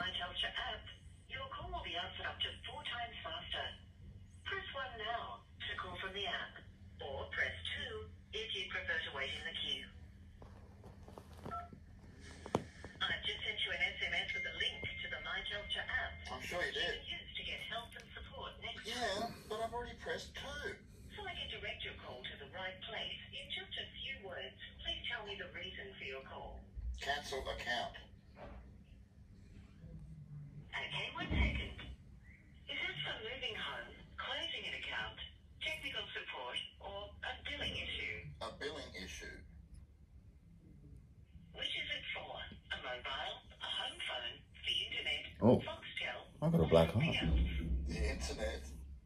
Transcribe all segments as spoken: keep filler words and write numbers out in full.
My Telstra app, your call will be answered up to four times faster. Press one now to call from the app, or press two if you prefer to wait in the queue. I've just sent you an S M S with a link to the My Telstra app. I'm sure you did. You can use to get help and support next time. Yeah, but I've already pressed two. So I can direct your call to the right place in just a few words. Please tell me the reason for your call. Cancel account. Okay, one second. Is this for moving home, closing an account, technical support, or a billing issue? A billing issue. Which is it for? A mobile, a home phone, the internet, Oh. Foxtel, I've got a black or something heart. else? The internet.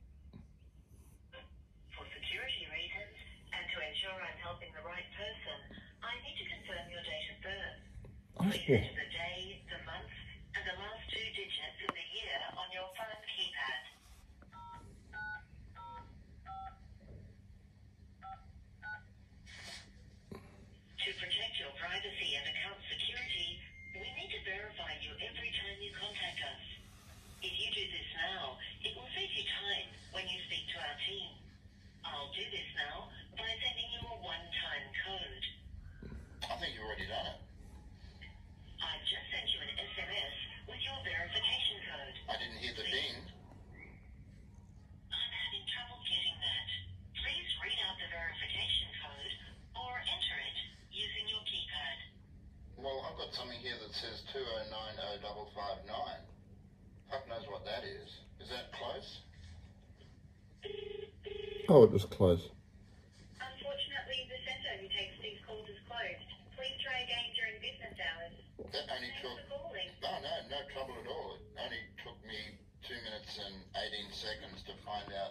For security reasons, and to ensure I'm helping the right person, I need to confirm your date of birth. That's Please good. enter the day, the month, and the last two digits of the year on your phone keypad. To protect your privacy and account security, we need to verify you every time you contact us. If you do this now, it will save you time when you speak to our team. I'll do this now by sending you a one-time code. I think you've already done it. I've just sent you an S M S with your verification code. I didn't hear the ding. I'm having trouble getting that. Please read out the verification code or enter it using your keypad. Well, I've got something here that says two oh nine oh five five nine. Fuck knows what that is. Is that close? Oh, it was close. Unfortunately, the centre who takes these calls is closed. Please try again during business hours. That only Thanks took... for calling. No, no, no trouble at all. It only took me two minutes and eighteen seconds to find out